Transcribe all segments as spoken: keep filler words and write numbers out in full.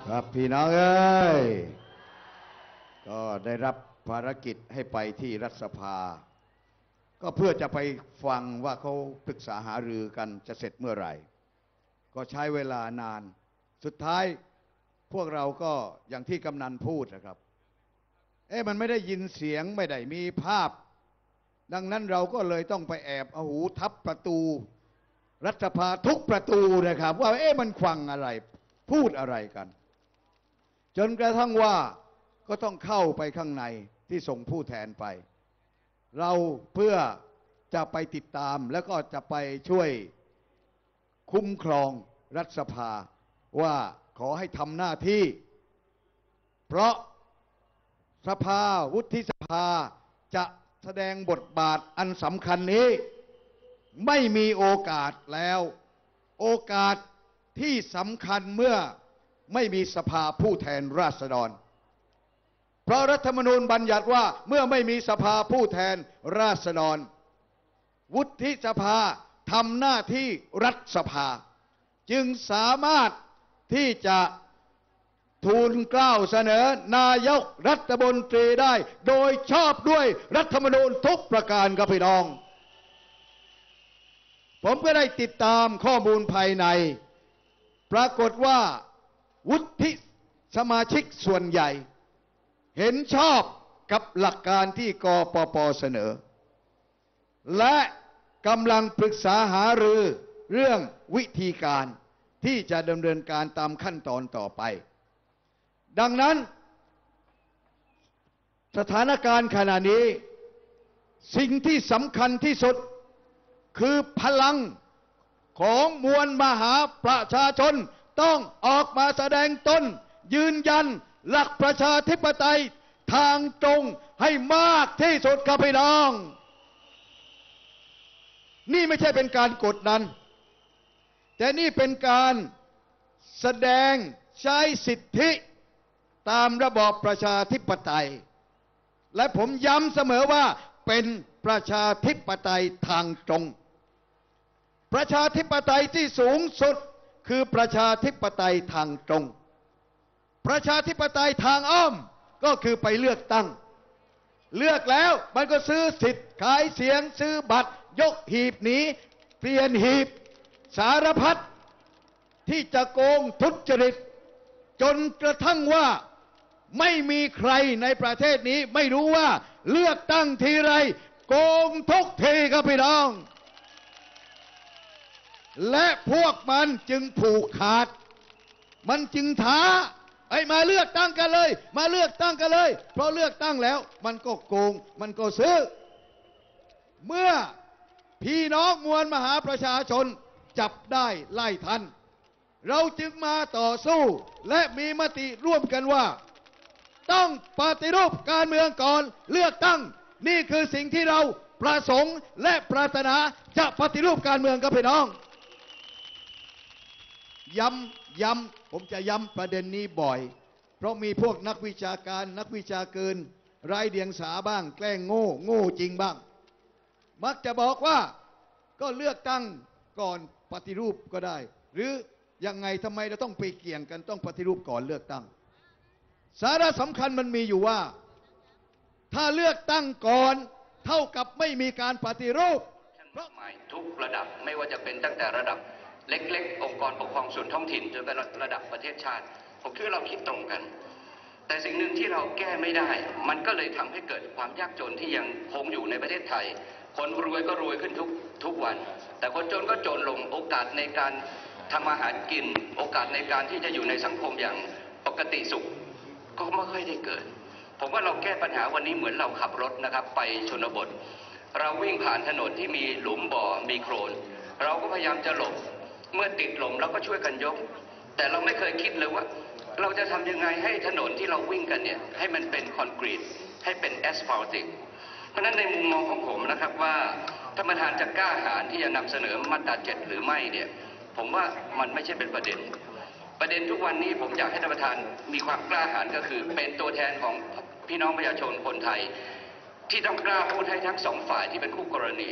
ครับพี่น้องเอ้ยก็ได้รับภารกิจให้ไปที่รัฐสภาก็เพื่อจะไปฟังว่าเขาปรึกษาหารือกันจะเสร็จเมื่อไหร่ก็ใช้เวลานานสุดท้ายพวกเราก็อย่างที่กำนันพูดนะครับเอ๊ะมันไม่ได้ยินเสียงไม่ได้มีภาพดังนั้นเราก็เลยต้องไปแอบเอาหูทับประตูรัฐสภาทุกประตูนะครับว่าเอ๊ะมันฟังอะไรพูดอะไรกันจนกระทั่งว่าก็ต้องเข้าไปข้างในที่ส่งผู้แทนไปเราเพื่อจะไปติดตามแล้วก็จะไปช่วยคุ้มครองรัฐสภาว่าขอให้ทำหน้าที่เพราะสภาวุฒิสภาจะแสดงบทบาทอันสำคัญนี้ไม่มีโอกาสแล้วโอกาสที่สำคัญเมื่อไม่มีสภาผู้แทนราษฎรเพราะรัฐธรรมนูญบัญญัติว่าเมื่อไม่มีสภาผู้แทนราษฎรวุฒิสภาทำหน้าที่รัฐสภาจึงสามารถที่จะทูลเกล้าเสนอนายกรัฐมนตรีได้โดยชอบด้วยรัฐธรรมนูญทุกประการครับพี่น้องผมก็ได้ติดตามข้อมูลภายในปรากฏว่าวุฒิสมาชิกส่วนใหญ่เห็นชอบกับหลักการที่กปป.เสนอและกำลังปรึกษาหารือเรื่องวิธีการที่จะดำเนินการตามขั้นตอนต่อไปดังนั้นสถานการณ์ขณะนี้สิ่งที่สำคัญที่สุดคือพลังของมวลมหาประชาชนต้องออกมาแสดงตนยืนยันหลักประชาธิปไตยทางตรงให้มากที่สุดครับพี่น้องนี่ไม่ใช่เป็นการกดดันแต่นี่เป็นการแสดงใช้สิทธิตามระบอบประชาธิปไตยและผมย้ำเสมอว่าเป็นประชาธิปไตยทางตรงประชาธิปไตยที่สูงสุดคือประชาธิปไตยทางตรงประชาธิปไตยทางอ้อมก็คือไปเลือกตั้งเลือกแล้วมันก็ซื้อสิทธิ์ขายเสียงซื้อบัตรยกหีบหนีเปลี่ยนหีบสารพัดที่จะโกงทุจริตจนกระทั่งว่าไม่มีใครในประเทศนี้ไม่รู้ว่าเลือกตั้งทีไรโกงทุกทีครับพี่น้องและพวกมันจึงผูกขาดมันจึงท้าไอ้มาเลือกตั้งกันเลยมาเลือกตั้งกันเลยเพราะเลือกตั้งแล้วมันก็โกงมันก็ซื้อเมื่อพี่น้องมวลมหาประชาชนจับได้ไล่ทันเราจึงมาต่อสู้และมีมติร่วมกันว่าต้องปฏิรูปการเมืองก่อนเลือกตั้งนี่คือสิ่งที่เราประสงค์และปรารถนาจะปฏิรูปการเมืองครับพี่น้องย้ำย้ำผมจะย้ำประเด็นนี้บ่อยเพราะมีพวกนักวิชาการนักวิชาเกินไร้เดียงสาบ้างแกล้งโง่โง่จริงบ้างมักจะบอกว่าก็เลือกตั้งก่อนปฏิรูปก็ได้หรือยังไงทำไมเราต้องไปเกี่ยงกันต้องปฏิรูปก่อนเลือกตั้งสาระสำคัญมันมีอยู่ว่าถ้าเลือกตั้งก่อนเท่ากับไม่มีการปฏิรูปเพราะทุกระดับไม่ว่าจะเป็นตั้งแต่ระดับเล็กๆองค์กรปกครองส่วนท้องถิ่นจนไประดับประเทศชาติผมคิดว่าเราคิดตรงกันแต่สิ่งหนึ่งที่เราแก้ไม่ได้มันก็เลยทำให้เกิดความยากจนที่ยังคงอยู่ในประเทศไทยคนรวยก็รวยขึ้นทุกทุกวันแต่คนจนก็จนลงโอกาสในการทำอาหารกินโอกาสในการที่จะอยู่ในสังคมอย่างปกติสุขก็ไม่ค่อยได้เกิดผมว่าเราแก้ปัญหาวันนี้เหมือนเราขับรถนะครับไปชนบทเราวิ่งผ่านถนนที่มีหลุมบ่อมีโคลนเราก็พยายามจะหลบเมื่อติดหลุมเราก็ช่วยกันยกแต่เราไม่เคยคิดเลยว่าเราจะทำยังไงให้ถนนที่เราวิ่งกันเนี่ยให้มันเป็นคอนกรีตให้เป็นแอสฟัลติกเพราะฉะนั้นในมุมมองของผมนะครับว่าท่านประธานจะกล้าหาญที่จะนำเสนอมาตราเจ็ดหรือไม่เนี่ยผมว่ามันไม่ใช่เป็นประเด็นประเด็นทุกวันนี้ผมอยากให้ท่านประธานมีความกล้าหาญก็คือเป็นตัวแทนของพี่น้องประชาชนคนไทยที่ต้องกล้าพูดให้ทั้งสองฝ่ายที่เป็นคู่กรณี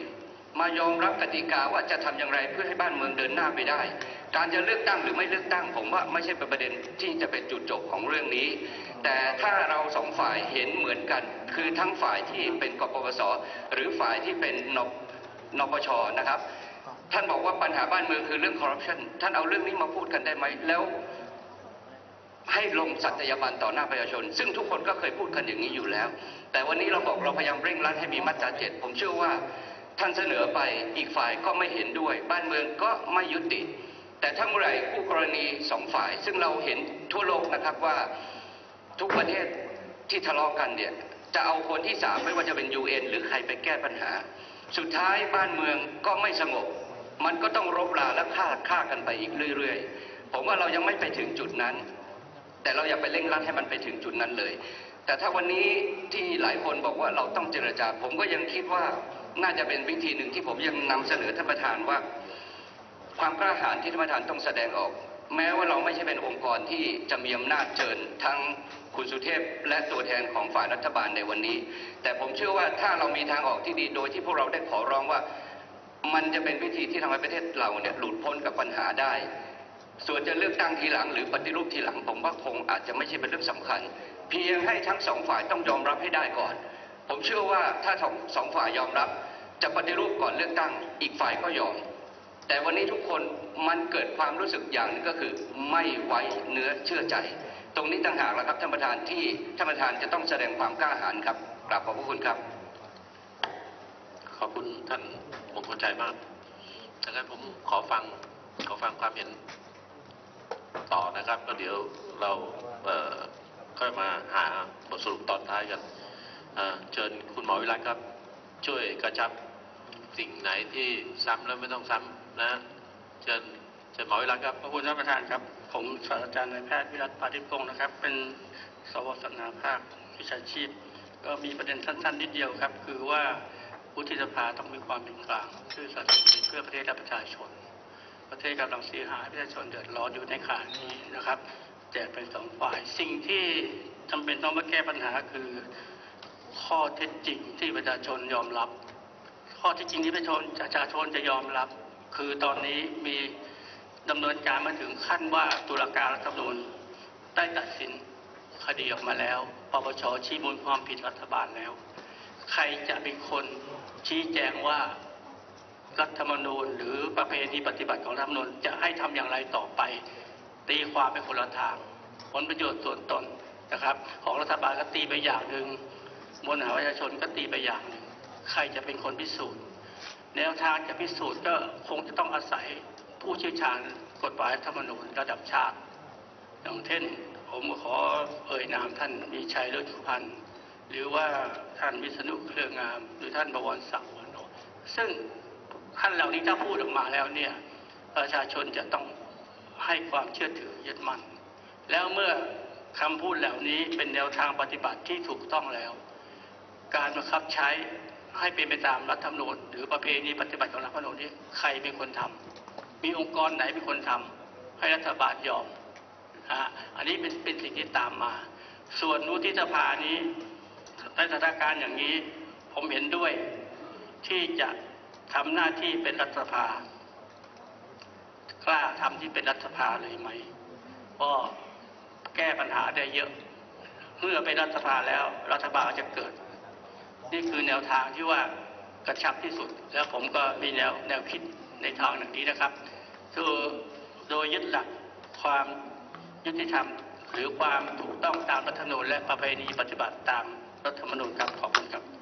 มายอมรับกติกาว่าจะทำอย่างไรเพื่อให้บ้านเมืองเดินหน้าไปได้การจะเลือกตั้งหรือไม่เลือกตั้งผมว่าไม่ใช่เป็นประเด็นที่จะเป็นจุดจบของเรื่องนี้แต่ถ้าเราสองฝ่ายเห็นเหมือนกันคือทั้งฝ่ายที่เป็นกปปสหรือฝ่ายที่เป็นนนปชนะครับท่านบอกว่าปัญหาบ้านเมืองคือเรื่องคอร์รัปชันท่านเอาเรื่องนี้มาพูดกันได้ไหมแล้วให้ลงสัตยาบันต่อหน้าประชาชนซึ่งทุกคนก็เคยพูดกันอย่างนี้อยู่แล้วแต่วันนี้เราบอกเราพยายามเร่งรัดให้มีมาตราเจ็ดผมเชื่อว่าท่านเสนอไปอีกฝ่ายก็ไม่เห็นด้วยบ้านเมืองก็ไม่ยุติแต่ถ้าเมื่อไหร่คู่กรณีสองฝ่ายซึ่งเราเห็นทั่วโลกนะครับว่าทุกประเทศที่ทะเลาะกันเนี่ยจะเอาคนที่สามไม่ว่าจะเป็น ยู เอ็น หรือใครไปแก้ปัญหาสุดท้ายบ้านเมืองก็ไม่สงบมันก็ต้องรบราและฆ่าฆ่ากันไปอีกเรื่อยๆผมว่าเรายังไม่ไปถึงจุดนั้นแต่เราอยากไปเร่งรัดให้มันไปถึงจุดนั้นเลยแต่ถ้าวันนี้ที่หลายคนบอกว่าเราต้องเจรจาผมก็ยังคิดว่าน่าจะเป็นวิธีหนึ่งที่ผมยังนำเสนอท่านประธานว่าความกล้าหาญที่ท่านประธานต้องแสดงออกแม้ว่าเราไม่ใช่เป็นองค์กรที่จะมีอำนาจเชิญทั้งคุณสุเทพและตัวแทนของฝ่ายรัฐบาลในวันนี้แต่ผมเชื่อว่าถ้าเรามีทางออกที่ดีโดยที่พวกเราได้ขอร้องว่ามันจะเป็นวิธีที่ทำให้ประเทศเราเนี่ยหลุดพ้นกับปัญหาได้ส่วนจะเลือกตั้งทีหลังหรือปฏิรูปทีหลังผมว่าคงอาจจะไม่ใช่เป็นเรื่องสำคัญเพียงให้ทั้งสองฝ่ายต้องยอมรับให้ได้ก่อนผมเชื่อว่าถ้าสองฝ่ายยอมรับจะปฏิรูปก่อนเลือกตั้งอีกฝ่ายก็ยอมแต่วันนี้ทุกคนมันเกิดความรู้สึกอย่างนึงก็คือไม่ไว้เนื้อเชื่อใจตรงนี้ต่างหากแล้วครับท่านประธานที่ท่านประธานจะต้องแสดงความกล้าหาญครับกราบขอบพระคุณครับขอบคุณท่านมงคลชัยมากดังนั้นผมขอฟังขอฟังความเห็นต่อนะครับแล้วเดี๋ยวเราเอ่อค่อยมาหาบทสรุปตอนท้ายกันเอ่อเชิญคุณหมอวิรัตครับช่วยกระชับสิ่งไหนที่ซ้ำแล้วไม่ต้องซ้ำนะเชิญเชิญหมอวิรัตครับขอบคุณท่านประธานครับผมศาสตราจารย์นายแพทย์วิรัต ปาฏิพงศ์นะครับเป็นสวสนาภาควิชาชีพก็มีประเด็นสั้นๆนิดเดียวครับคือว่าวุฒิสภาต้องมีความเป็นกลางคือสัตย์เพื่อประเทศและประชาชนประเทศกำลังเสียหายประชาชนเดือดร้อนอยู่ในขณะนี้นะครับแจกเป็นสองฝ่ายสิ่งที่จำเป็นต้องมาแก้ปัญหาคือข้อเท็จจริงที่ประชาชนยอมรับข้อเท็จจริงที่ประชาชนประชาชนจะยอมรับคือตอนนี้มีดำเนินการมาถึงขั้นว่าตุลาการรัฐธรรมนูญได้ตัดสินคดีออกมาแล้วปปชชี้มูลความผิดรัฐบาลแล้วใครจะเป็นคนชี้แจงว่ารัฐธรรมนูญหรือประเพณีปฏิบัติของรัฐธรรมนูญจะให้ทำอย่างไรต่อไปตีความเป็นคนละทางผลประโยชน์ส่วนตนนะครับของรัฐบาลก็ตีไปอย่างหนึ่งมวลมหาประชาชนก็ตีไปอย่างหนึ่งใครจะเป็นคนพิสูจน์แนวทางจะพิสูจน์ก็คงจะต้องอาศัยผู้เชี่ยวชาญกฎหมายรัฐธรรมนูญระดับชาติอย่างเช่นผมขอเอ่ยนามท่านมีชัยเลิศสุพรรณหรือว่าท่านวิษณุเครืองามหรือท่านบวรศักดิ์วรรณโนซึ่งท่านเหล่านี้ถ้าพูดออกมาแล้วเนี่ยประชาชนจะต้องให้ความเชื่อถือยึดมั่นแล้วเมื่อคำพูดเหล่านี้เป็นแนวทางปฏิบัติที่ถูกต้องแล้วการบังคับใช้ให้เป็นไปตามรัฐธรรมนูญหรือประเพณีปฏิบัติของรัฐธรรมนูญนี้ใครเป็นคนทำมีองค์กรไหนเป็นคนทำให้รัฐบาลยอมอันนี้เป็นเป็นสิ่งที่ตามมาส่วนวุฒิสภานี้ในสถานการณ์อย่างนี้ผมเห็นด้วยที่จะทำหน้าที่เป็นรัฐสภากล้าทำที่เป็นรัฐสภาเลยไหมก็แก้ปัญหาได้เยอะเมื่อเป็นรัฐสภาแล้วรัฐบาลจะเกิดนี่คือแนวทางที่ว่ากระชับที่สุดแล้วผมก็มีแนวแนวคิดในทางอย่างนี้นะครับคือโดยยึดหลักความยุติธรรมหรือความถูกต้องตามรัฐธรรมนูญและประเพณีปฏิบัติตามรัฐธรรมนูญครับขอบคุณครับ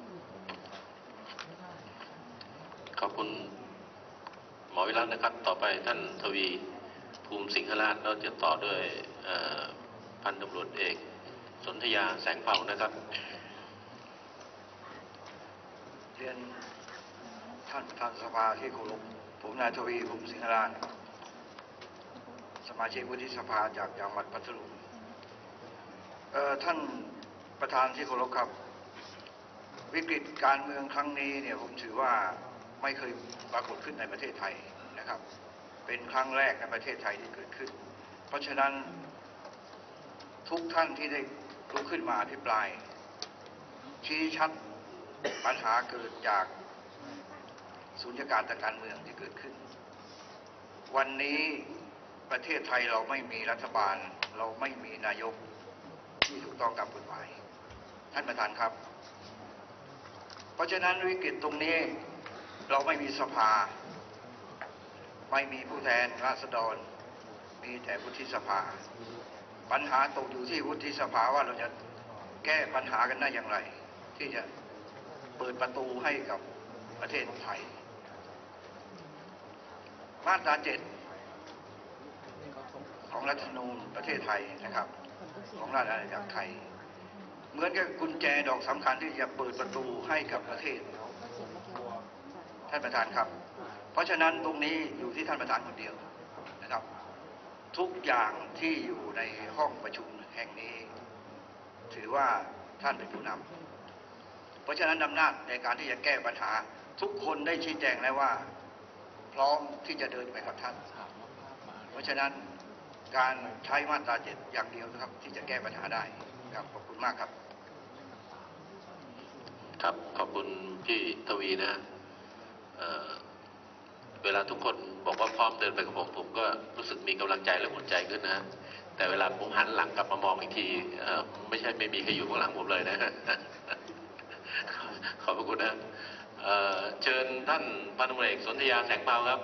ขอบคุณหมอวิรัตนะครับต่อไปท่านทวีภูมิสิงหราชเราจะต่อด้วยพันตำรวจเอกสนธยาแสงเผ่านะครับเรียนท่านประธานสภาที่เคารพผมนายทวีภูมิสิงหราชสมาชิกวุฒิสภาจากจังหวัดพัทลุงท่านประธานที่เคารพครับวิกฤตการเมืองครั้งนี้เนี่ยผมถือว่าไม่เคยปรากฏขึ้นในประเทศไทยนะครับเป็นครั้งแรกในประเทศไทยที่เกิดขึ้นเพราะฉะนั้นทุกท่านที่ได้ลุกขึ้นมาอภิปรายชี้ชัดปัญหาเกิดจากสุญญากาศทางการเมืองที่เกิดขึ้น วันนี้ประเทศไทยเราไม่มีรัฐบาลเราไม่มีนายกที่ถูกต้องตามกฎหมายท่านประธานครับ เพราะฉะนั้นวิกฤตตรงนี้เราไม่มีสภาไม่มีผู้แทนราษฎรมีแต่วุฒิสภาปัญหาตกอยู่ที่วุฒิสภาว่าเราจะแก้ปัญหากันได้อย่างไรที่จะเปิดประตูให้กับประเทศไทยมาตราเจ็ดของรัฐธรรมนูญประเทศไทยนะครับของราชอาณาจักรไทยเหมือนกับกุญแจดอกสำคัญที่จะเปิดประตูให้กับประเทศท่านประธานครับเพราะฉะนั้นตรงนี้อยู่ที่ท่านประธานคนเดียวนะครับทุกอย่างที่อยู่ในห้องประชุมแห่งนี้ถือว่าท่านเป็นผู้นำเพราะฉะนั้นอำนาจในการที่จะแก้ปัญหาทุกคนได้ชี้แจงแล้วว่าพร้อมที่จะเดินไปกับท่านเพราะฉะนั้นการใช้มาตราเจ็ดอย่างเดียวนะครับที่จะแก้ปัญหาได้ครับขอบคุณมากครับครับขอบคุณพี่ทวีนะเเวลาทุกคนบอกว่าพร้อมเดินไปกับผมผมก็รู้สึกมีกำลังใจและอุ่นใจขึ้นนะแต่เวลาผมหันหลังกลับมามองอีกทีไม่ใช่ไม่มีใครอยู่ข้างหลังผมเลยนะขอบคุณนะเเชิญท่านพันตำรวจเอกสนธยาแสงเปาครับ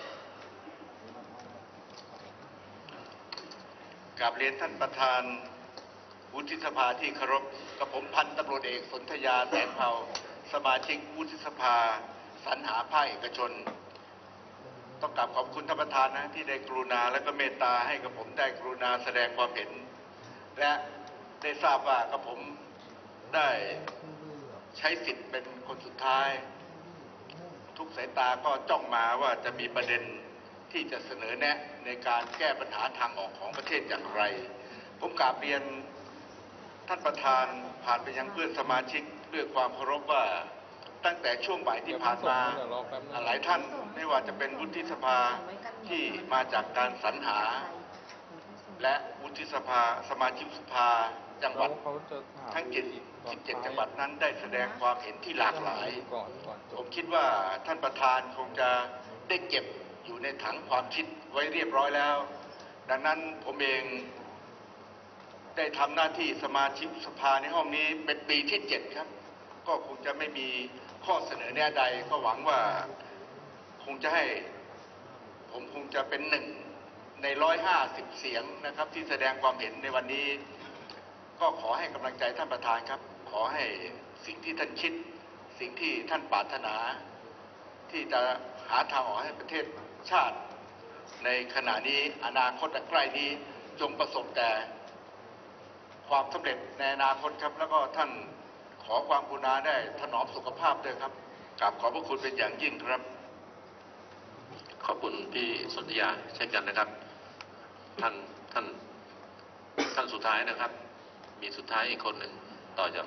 กราบเรียนท่านประธานวุฒิสภาที่เคารพกับผมพันตำรวจเอกสนธยาแสงเภาสมาชิกวุฒิสภาสรรหาภาคเอกชนต้องกราบขอบคุณท่านประธานนะที่ได้กรุณาและก็เมตตาให้กับผมได้กรุณาแสดงความเห็นและได้ทราบว่ากับผมได้ใช้สิทธิ์เป็นคนสุดท้ายทุกสายตาก็จ้องมาว่าจะมีประเด็นที่จะเสนอแนะในการแก้ปัญหาทางออกของประเทศอย่างไรผมกราบเรียนท่านประธานผ่านไปยังเพื่อนสมาชิกด้วยความเคารพว่าตั้งแต่ช่วงบ่ายที่ผ่านมาหลายท่านไม่ว่าจะเป็นวุฒิสภาที่มาจากการสรรหาและวุฒิสภาสมาชิกสภาจังหวัดทั้งเจ็ดสิบเจ็ดจังหวัดนั้นได้แสดงความเห็นที่หลากหลายผมคิดว่าท่านประธานคงจะได้เก็บอยู่ในถังความคิดไว้เรียบร้อยแล้วดังนั้นผมเองได้ทำหน้าที่สมาชิกสภาในห้องนี้เป็นปีที่เจ็ดครับก็คงจะไม่มีข้อเสนอแนะใดก็หวังว่าคงจะให้ผมคงจะเป็นหนึ่งในร้อยห้าสิบเสียงนะครับที่แสดงความเห็นในวันนี้ก็ขอให้กำลังใจท่านประธานครับขอให้สิ่งที่ท่านคิดสิ่งที่ท่านปรารถนาที่จะหาทางออกให้ประเทศชาติในขณะนี้อนาคตใกล้นี้จงประสบแต่ความสำเร็จในอนาคตครับแล้วก็ท่านขอความกรุณาได้ถนอมสุขภาพด้วยครับกราบขอบพระคุณเป็นอย่างยิ่งครับขอบคุณพี่สนธยาเช่นกันนะครับท่านท่านท่านสุดท้ายนะครับมีสุดท้ายอีกคนหนึ่งต่อจาก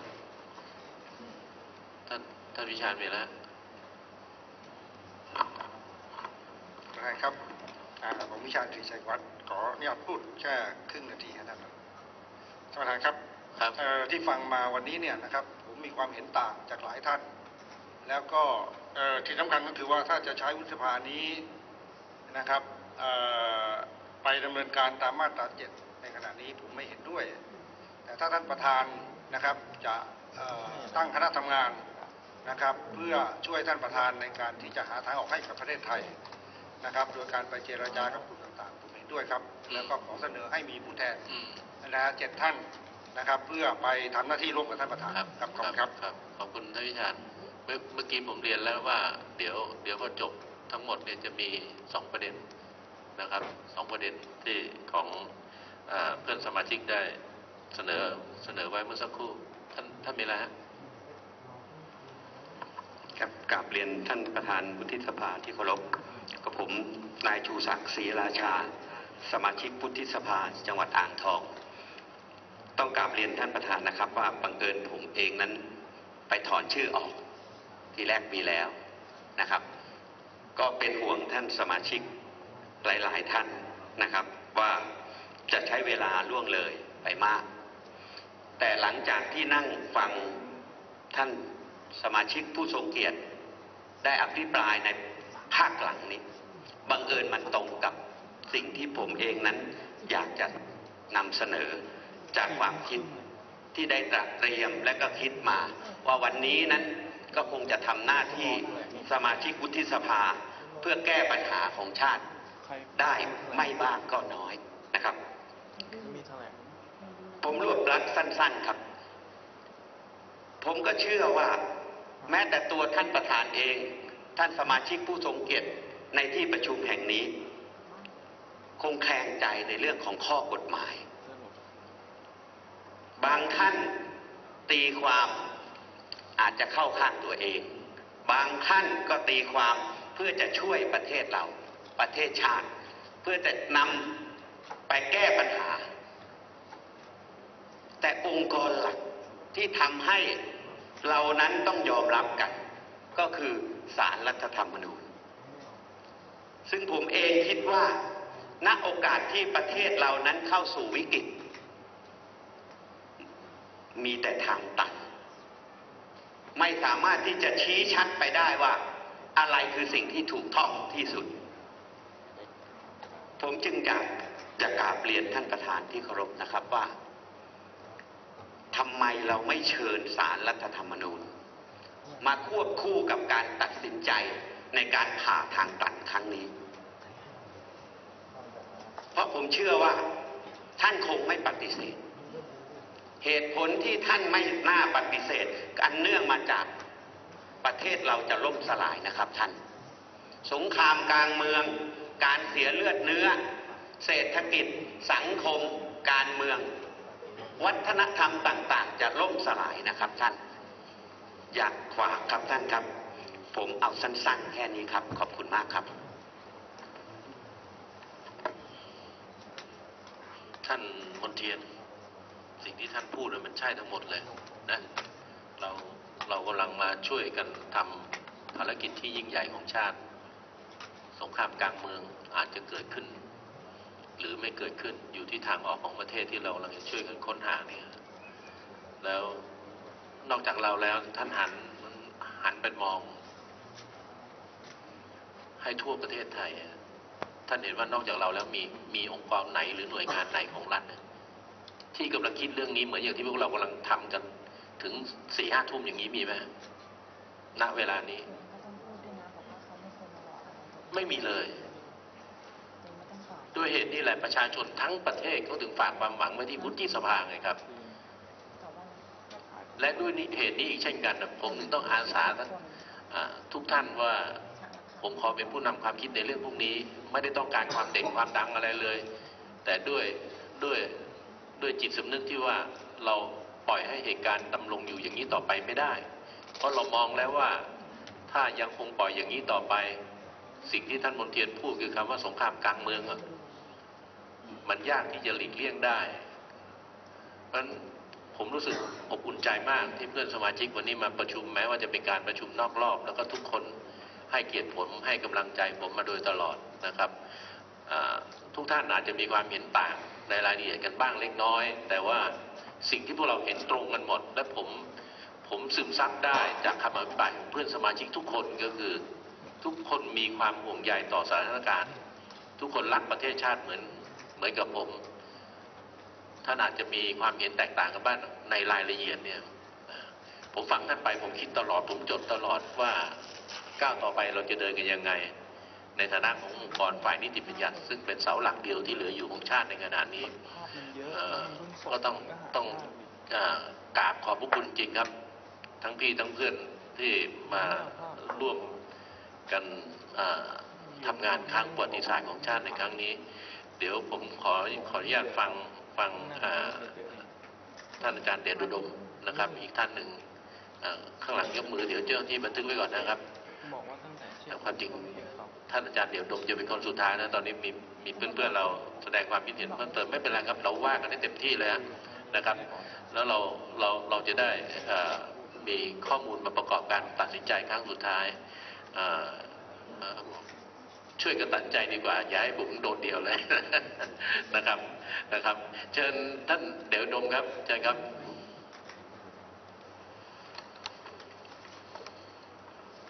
ท่านท่านวิชาญมีแล้วครับผมวิชาญ ตรีชัยวัฒน์ขออนุญาตพูดแค่ครึ่งนาทีครับท่านประธานครับที่ฟังมาวันนี้เนี่ยนะครับผมมีความเห็นต่างจากหลายท่านแล้วก็ที่สำคัญก็คือว่าถ้าจะใช้วุฒิสภานี้นะครับไปดำเนินการตามมาตราเจ็ดในขณะนี้ผมไม่เห็นด้วยแต่ถ้าท่านประธานนะครับจะตั้งคณะทำงานนะครับเพื่อช่วยท่านประธานในการที่จะหาทางออกให้กับประเทศไทยนะครับโดยการไปเจรจากับกลุ่มต่างๆผมเห็นด้วยครับแล้วก็ขอเสนอให้มีผู้แทนนะเจ็ดท่านนะครับเพื่อไปทำหน้าที่ร่วมกับท่านประธานครับขอบคุณครับขอบคุณท่านวิชาญเมื่อเมื่อกี้ผมเรียนแล้วว่าเดี๋ยวเดี๋ยวพอจบทั้งหมดเนี่ยจะมีสองประเด็นนะครับสองประเด็นที่ของเพื่อนสมาชิกได้เสนอเสนอไว้เมื่อสักครู่ท่านท่านมีอะไรฮะครับกราบเรียนท่านประธานวุฒิสภาที่เคารพกับผมนายชูศักดิ์ศรีราชาสมาชิกวุฒิสภาจังหวัดอ่างทองต้องกราบเรียนท่านประธานนะครับว่าบังเอิญผมเองนั้นไปถอนชื่อออกที่แรกมีแล้วนะครับก็เป็นห่วงท่านสมาชิกหลายๆท่านนะครับว่าจะใช้เวลาล่วงเลยไปมากแต่หลังจากที่นั่งฟังท่านสมาชิกผู้ทรงเกียรติได้อภิปรายในภาคหลังนี้บังเอิญมันตรงกับสิ่งที่ผมเองนั้นอยากจะนำเสนอจากความคิดที่ได้ตระเตรียมและก็คิดมาว่าวันนี้นั้นก็คงจะทำหน้าที่สมาชิกวุฒิสภาเพื่อแก้ปัญหาของชาติได้ไม่บ้างก็น้อยนะครับผมรวบรัดสั้นๆครับผมก็เชื่อว่าแม้แต่ตัวท่านประธานเองท่านสมาชิกผู้ทรงเกียรติในที่ประชุมแห่งนี้คงแคลงใจในเรื่องของข้อกฎหมายบางท่านตีความอาจจะเข้าข้างตัวเองบางท่านก็ตีความเพื่อจะช่วยประเทศเราประเทศชาติเพื่อจะนำไปแก้ปัญหาแต่องค์กรหลักที่ทำให้เรานั้นต้องยอมรับกันก็คือศาลรัฐธรรมนูญซึ่งผมเองคิดว่าณโอกาสที่ประเทศเรานั้นเข้าสู่วิกฤตมีแต่ทางตันไม่สามารถที่จะชี้ชัดไปได้ว่าอะไรคือสิ่งที่ถูกต้องที่สุดผมจึงอยากจะกราบเรียนท่านประธานที่เคารพนะครับว่าทำไมเราไม่เชิญศาลรัฐธรรมนูญมาควบคู่กับการตัดสินใจในการผ่าทางตันครั้งนี้เพราะผมเชื่อว่าท่านคงไม่ปฏิเสธเหตุผลที่ท่านไม่น่าปฏิเสธอันเนื่องมาจากประเทศเราจะล่มสลายนะครับท่านสงครามกลางเมืองการเสียเลือดเนื้อเศรษฐกิจสังคมการเมืองวัฒนธรรมต่างๆจะล่มสลายนะครับท่านอยากฝากครับท่านครับผมเอาสั้นๆแค่นี้ครับขอบคุณมากครับท่านมนเทียนสิ่งที่ท่านพูดมันใช่ทั้งหมดเลยนะเราเรากำลังมาช่วยกันทำภารกิจที่ยิ่งใหญ่ของชาติสงครามกลางเมืองอาจจะเกิดขึ้นหรือไม่เกิดขึ้นอยู่ที่ทางออกของประเทศที่เรากำลังจะช่วยกันค้นหาเนี่ยแล้วนอกจากเราแล้วท่านหันหันไปมองให้ทั่วประเทศไทยท่านเห็นว่านอกจากเราแล้วมีมีองค์กรไหนหรือหน่วยงานไหนของรัฐที่กำลังคิดเรื่องนี้เหมือนอย่างที่พวกเรากำลังทำกันถึงสี่ห้าทุ่มอย่างนี้มีไหมณเวลานี้ไม่มีเลยด้วยเหตุนี้แหละประชาชนทั้งประเทศเขาถึงฝากความหวังไว้ที่วุฒิสภาไงครับและด้วยเหตุนี้อีกเช่นกันผมถึงต้องอาสาทุกท่านว่าผมขอเป็นผู้นำความคิดในเรื่องพวกนี้ไม่ได้ต้องการความเด่นความดังอะไรเลยแต่ด้วยด้วยด้วยจิตสำนึกที่ว่าเราปล่อยให้เหตุการณ์ดำรงอยู่อย่างนี้ต่อไปไม่ได้เพราะเรามองแล้วว่าถ้ายังคงปล่อยอย่างนี้ต่อไปสิ่งที่ท่านมนเทียนพูดคือคำว่าสงครามกลางเมืองมันยากที่จะหลีกเลี่ยงได้เพราะฉะนั้นผมรู้สึกอบอุ่นใจมากที่เพื่อนสมาชิกวันนี้มาประชุมแม้ว่าจะเป็นการประชุมนอกรอบแล้วก็ทุกคนให้เกียรติผมให้กำลังใจผมมาโดยตลอดนะครับทุกท่านอาจจะมีความเห็นต่างในรายละเอียดกันบ้างเล็กน้อยแต่ว่าสิ่งที่พวกเราเห็นตรงกันหมดและผมผมซึมซับได้จากคำอภิปรายของเพื่อนสมาชิกทุกคนก็คือทุกคนมีความห่วงใยต่อสถานการณ์ทุกคนรักประเทศชาติเหมือนเหมือนกับผมท่านอาจจะมีความเห็นแตกต่างกันบ้างในรายละเอียดเนี่ยผมฟังท่านไปผมคิดตลอดผมจดตลอดว่าก้าวต่อไปเราจะเดินกันยังไงในฐานะขององค์กรฝ่ายนิติบัญญัติซึ่งเป็นเสาหลักเดียวที่เหลืออยู่ของชาติในขณะนี้ก็ต้องต้องกราบขอบพระคุณจริงครับทั้งพี่ทั้งเพื่อนที่มาร่วมกันทำงานครั้งประวัติศาสตร์ของชาติในครั้งนี้เดี๋ยวผมขอขออนุญาตฟังฟังท่านอาจารย์เดชอุดมนะครับอีกท่านหนึ่งข้างหลังยกมือเดี๋ยวเจ้าที่บันทึกไว้ก่อนนะครับแต่ความจริงท่านอาจารย์เดชอุดมจะเป็นคนสุดท้ายนะตอนนี้มีมีเพื่อนๆเราแสดงความคิดเห็นเพิ่มเติมไม่เป็นไรครับเราว่ากันได้เต็มที่เลยนะครับแล้วเราเราเราจะได้มีข้อมูลมาประกอบการตัดสินใจครั้งสุดท้ายช่วยกันตัดใจดีกว่าอย่าให้ผมโดดเดี่ยวเลยนะครับนะครับเชิญท่านเดชอุดมครับเชิญครับ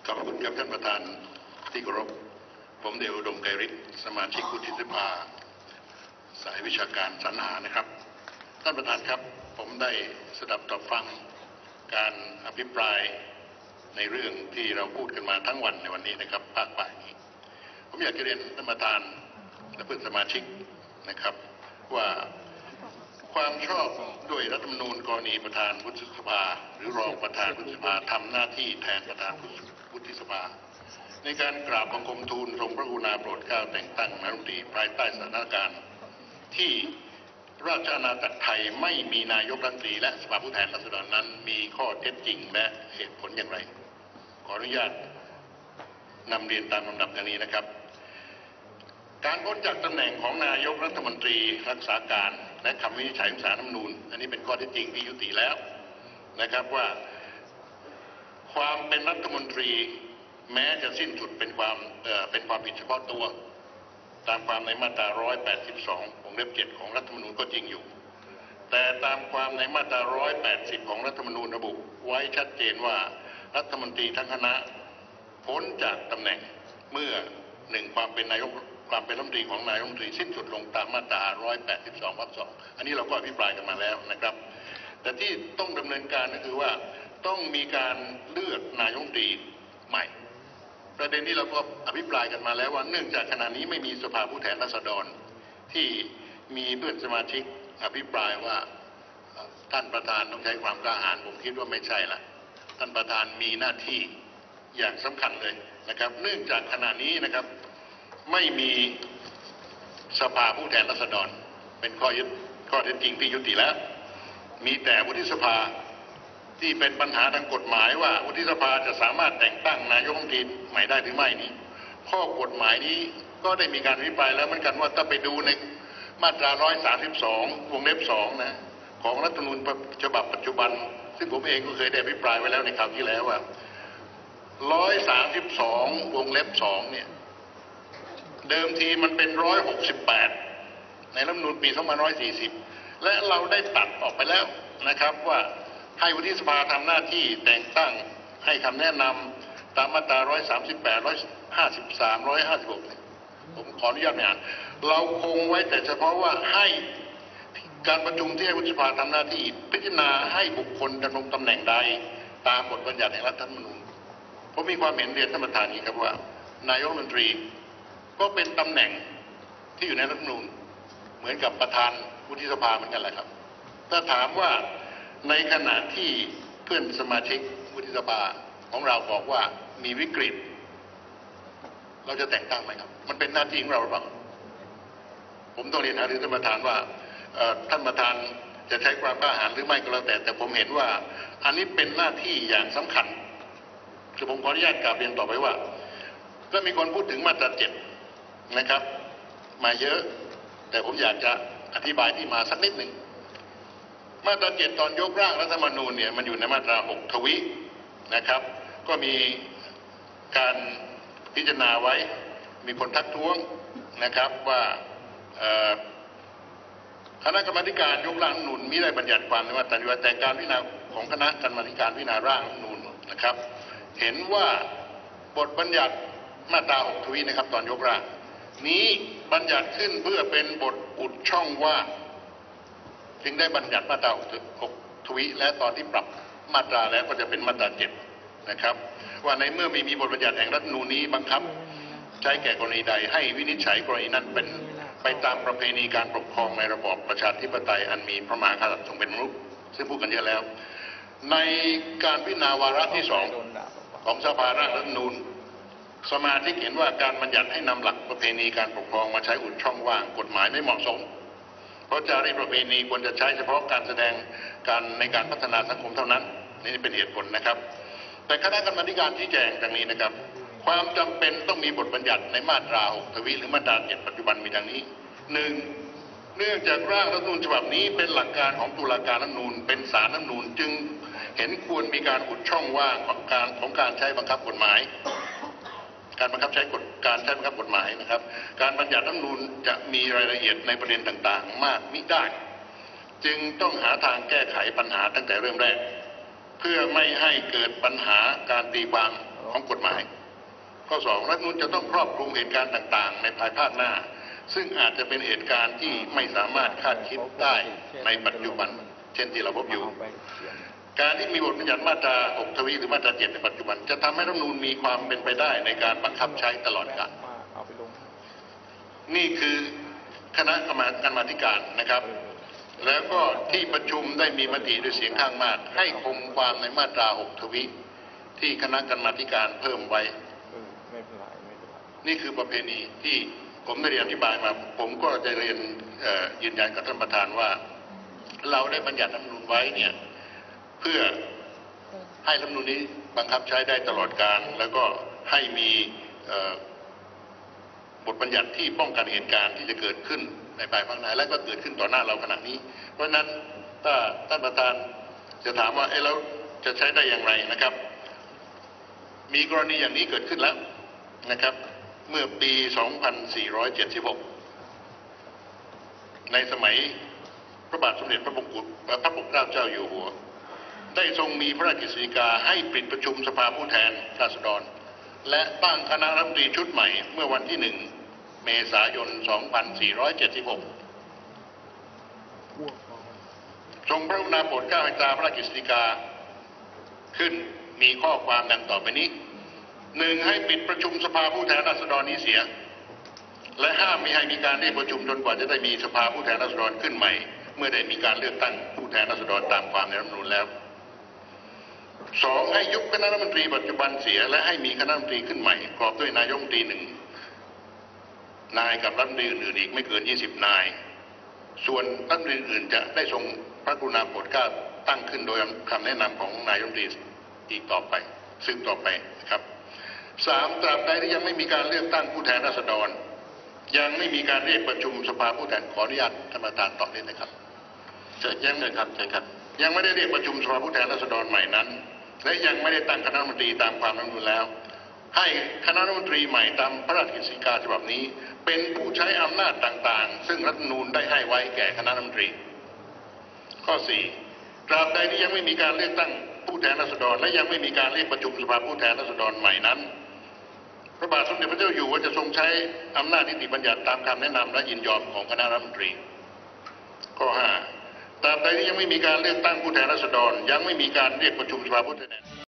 ขอบคุณครับท่านประธานที่เคารพผมเดชอุดมไกรฤทธิ์สมาชิกวุฒิสภาสายวิชาการสรรหานะครับท่านประธานครับผมได้สดับตรับฟังการอภิปรายในเรื่องที่เราพูดกันมาทั้งวันในวันนี้นะครับภาคบ่ายนี้ผมอยากจะเรียนท่านประธานและเพื่อนสมาชิกนะครับว่าความชอบด้วยรัฐธรรมนูญกรณีประธานวุฒิสภาหรือรองประธานวุฒิสภาทำหน้าที่แทนประธานวุฒิสภาในการกราบบังคมทูลทรงพระกรุณาโปรดเกล้าแต่งตั้งนายกรัฐมนตรีภายใต้สถานการณ์ที่ราชอาณาจักรไทยไม่มีนายกรัฐมนตรีและสภาผู้แทนราษฎรนั้นมีข้อเท็จจริงและเหตุผลอย่างไรขออนุญาตนำเรียนตามลำดับดังนี้นะครับการพ้นจากตำแหน่งของนายกรัฐมนตรีรักษาการและคำวินิจฉัยของศาลรัฐธรรมนูญอันนี้เป็นข้อเท็จจริงที่ยุติแล้วนะครับว่าความเป็นรัฐมนตรีแม้จะสิ้นสุดเป็นความเอ่อเป็นความผิดเฉพาะตัวตามความในมาตราหนึ่งร้อยแปดสิบสองวงเล็บเจ็ดของรัฐธรรมนูญก็จริงอยู่แต่ตามความในมาตราหนึ่งร้อยแปดสิบของรัฐธรรมนูญระบุไว้ชัดเจนว่ารัฐมนตรีทั้งคณะพ้นจากตำแหน่งเมื่อหนึ่งความเป็นนายกความเป็นรัฐมนตรีของนายกรัฐมนตรีสิ้นสุดลงตามมาตราหนึ่งร้อยแปดสิบสองวรรคสองอันนี้เราก็อภิปรายกันมาแล้วนะครับแต่ที่ต้องดำเนินการก็คือว่าต้องมีการเลือกนายกรัฐมนตรีใหม่ประเด็นนี้เราก็อภิปรายกันมาแล้วว่าเนื่องจากขณะนี้ไม่มีสภาผู้แทนราษฎรที่มีเพื่อนสมาชิกอภิปรายว่าท่านประธานต้องใช้ความกล้าหาญผมคิดว่าไม่ใช่ละท่านประธานมีหน้าที่อย่างสำคัญเลยนะครับเนื่องจากขณะนี้นะครับไม่มีสภาผู้แทนราษฎรเป็นข้อยึดข้อเท็จจริงที่ยุติแล้วมีแต่วุฒิสภาที่เป็นปัญหาทางกฎหมายว่าวุฒิสภาจะสามารถแต่งตั้งนายกรัฐมนตรีใหม่ได้หรือไม่นี้ข้อกฎหมายนี้ก็ได้มีการอภิปรายแล้วเหมือนกันว่าถ้าไปดูในมาตราหนึ่งร้อยสามสิบสองวงเล็บสองนะของรัฐธรรมนูญฉบับปัจจุบันซึ่งผมเองก็เคยได้อภิปรายไว้แล้วในคราวที่แล้วว่าหนึ่งร้อยสามสิบสองวงเล็บสองเนี่ยเดิมทีมันเป็นหนึ่งร้อยหกสิบแปดในรัฐธรรมนูญปีสองพันห้าร้อยสี่สิบและเราได้ตัดออกไปแล้วนะครับว่าให้วุฒิสภาทำหน้าที่แต่งตั้งให้คำแนะนำตามมาตราหนึ่งร้อยสามสิบแปด หนึ่งร้อยห้าสิบสาม หนึ่งร้อยห้าสิบหกผมขออนุญาตไม่อ่านเราคงไว้แต่เฉพาะว่าให้การประชุมที่ให้วุฒิสภาทำหน้าที่พิจารณาให้บุคคลดำรงตำแหน่งใดตามบทบัญญัติแห่งรัฐธรรมนูญผมมีความเห็นเรียนท่านประธานนี้ครับว่านายกรัฐมนตรีก็เป็นตำแหน่งที่อยู่ในรัฐธรรมนูญเหมือนกับประธานวุฒิสภาเหมือนกันแหละครับถ้าถามว่าในขณะที่เพื่อนสมาชิกวุฒิสภาของเราบอกว่ามีวิกฤตเราจะแต่งตั้งไหมครับมันเป็นหน้าที่ของเราหรือเปล่าผมต้องเรียนหารือท่านประธานว่าท่านประธานจะใช้ความกล้าหาญหรือไม่ก็แล้วแต่แต่ผมเห็นว่าอันนี้เป็นหน้าที่อย่างสำคัญคือผมขออนุญาตกราบเรียนต่อไปว่าก็มีคนพูดถึงมาตราเจ็ดนะครับมาเยอะแต่ผมอยากจะอธิบายที่มาสักนิดหนึ่งมาตราเจ็ดตอนยกร่างรัฐธรรมนูญเนี่ยมันอยู่ในมาตราหกทวินะครับก็มีการพิจารณาไว้มีคนทักท้วงนะครับว่าคณะกรรมการยกร่างรัฐธรรมนูญมิได้บัญญัติความในมาตรานี้แต่การพิจารณาของคณะกรรมการพิจารณาร่างรัฐธรรมนูญนะครับเห็นว่าบทบัญญัติมาตราหกทวินะครับตอนยกร่างนี้บัญญัติขึ้นเพื่อเป็นบทอุดช่องว่างจึงได้บัญญัติมาตราหกทวิและตอนที่ปรับมาตราแล้วก็จะเป็นมาตราเจ็ดนะครับว่าในเมื่อไม่มีบทบัญญัติแห่งรัฐธรรมนูญนี้บังคับใช้แก่กรณีใดให้วินิจฉัยกรณีนั้นเป็นไปตามประเพณีการปกครองในระบอบประชาธิปไตยอันมีพระมหากษัตริย์ทรงเป็นประมุขซึ่งพูดกันเยอะแล้วในการพิจารณาวาระที่สองของสภาร่างรัฐธรรมนูญสมาชิกเห็นว่าการบัญญัติให้นำหลักประเพณีการปกครองมาใช้อุดช่องว่างกฎหมายไม่เหมาะสมเพราะจารีตประเพณีควรจะใช้เฉพาะการแสดงการในการพัฒนาสังคมเท่านั้นนี่เป็นเหตุผลนะครับแต่คณะกรรมาการชี้แจงดังนี้นะครับความจำเป็นต้องมีบทบัญญัติในมาตราหกทวิหรือมาตราเจ็ดปัจจุบันมีดังนี้หนึ่งเนื่องจากร่างรัฐธรรมนูญฉบับนี้เป็นหลักการของตุลาการรัฐธรรมนูญเป็นศาลรัฐธรรมนูญจึงเห็นควรมีการอุดช่องว่างของการของการใช้บังคับกฎหมายการบังคับใช้กฎการใช้บังคับกฎหมายนะครับการบัญญัติรัฐธรรมนูญจะมีรายละเอียดในประเด็นต่างๆมากมิได้จึงต้องหาทางแก้ไขปัญหาตั้งแต่เริ่มแรกเพื่อไม่ให้เกิดปัญหาการตีความของกฎหมายข้อสองรัฐธรรมนูญจะต้องครอบคลุมเหตุการณ์ต่างๆในภายภาคหน้าซึ่งอาจจะเป็นเหตุการณ์ที่ไม่สามารถคาดคิดได้ในปัจจุบันเช่นที่เราพบอยู่การที่มีบทบัญญัติมาตราหกทวีหรือมาตราเจ็ดในปัจจุบันจะทำให้รัฐธรรมนูญมีความเป็นไปได้ในการบังคับใช้ตลอดกาลนี่คือคณะกรรมการนะครับแล้วก็ที่ประชุมได้มีมติด้วยเสียงข้างมากให้คงความในมาตราหกทวีที่คณะกรรมาธิการเพิ่มไว้นี่คือประเพณีที่ผมได้เรียนอธิบายมาผมก็จะเรียนยืนยันกับท่านประธานว่าเราได้บัญญัติรัฐธรรมนูญไว้เนี่ยเพื่อให้รัฐธรรมนูญนี้บังคับใช้ได้ตลอดกาลแล้วก็ให้มีบทบัญญัติที่ป้องกันเหตุการณ์ที่จะเกิดขึ้นในภายภาคหน้าและก็เกิดขึ้นต่อหน้าเราขณะนี้เพราะฉะนั้นถ้าท่านประธานจะถามว่าเอ๊ะแล้วจะใช้ได้อย่างไรนะครับมีกรณีอย่างนี้เกิดขึ้นแล้วนะครับเมื่อปี สองพันสี่ร้อยเจ็ดสิบหก ในสมัยพระบาทสมเด็จพระมงกุฎพระปกเกล้าเจ้าอยู่หัวได้ทรงมีพระราชกฤษฎีกาให้ปิดประชุมสภาผู้แทนราษฎรและตั้งคณะรัฐมนตรีชุดใหม่เมื่อวันที่หนึ่งเมษายน สองพันสี่ร้อยเจ็ดสิบหก ทรงพระกรุณาโปรดเกล้าให้ตราพระราชกฤษฎีกาขึ้นมีข้อความดังต่อไปนี้หนึ่งให้ปิดประชุมสภาผู้แทนราษฎรนี้เสียและห้ามไม่ให้มีการเรียกประชุมจนกว่าจะได้มีสภาผู้แทนราษฎรขึ้นใหม่เมื่อได้มีการเลือกตั้งผู้แทนราษฎรตามความในรัฐธรรมนูญแล้วสองให้ยุบคณะรัฐมนตรีปัจจุบันเสียและให้มีคณะรัฐมนตรีขึ้นใหม่ประกอบด้วยนายกรัฐมนตรีหนึ่งนายกับรัฐมนตรีอื่นๆอีกไม่เกินยี่สิบนายส่วนรัฐมนตรีอื่นจะได้ทรงพระกรุณาโปรดเกล้าตั้งขึ้นโดยคำแนะนำของนายกรัฐมนตรีอีกต่อไปซึ่งต่อไปนะครับสามตราบใดที่ยังไม่มีการเลือกตั้งผู้แทนราษฎรยังไม่มีการเรียกประชุมสภาผู้แทนขออนุญาตท่านประธานต่อได้ไหมครับเชิญยังเลยครับเชิญครับยังไม่ได้เรียกประชุมสภาผู้แทนราษฎรใหม่นั้นและยังไม่ได้ตั้งคณะรัฐมนตรีตามความรัฐธรรมนูญแล้วให้คณะรัฐมนตรีใหม่ตามพระราชกฤษฎีกาฉบับนี้เป็นผู้ใช้อำนาจต่างๆซึ่งรัฐธรรมนูญได้ให้ไว้แก่คณะรัฐมนตรีข้อสี่ตราบใดที่ยังไม่มีการเลือกตั้งผู้แทนราษฎรและยังไม่มีการเรียกประชุมสภาผู้แทนราษฎรใหม่นั้นพระบาทสมเด็จพระเจ้าอยู่หัวจะทรงใช้อำนาจนิติบัญญัติตามคำแนะนำและยินยอมของคณะรัฐมนตรีข้อห้าตราบใดที่ยังไม่มีการเลือกตั้งผู้แทนราษฎรยังไม่มีการเรียกประชุมสภาผู้แทน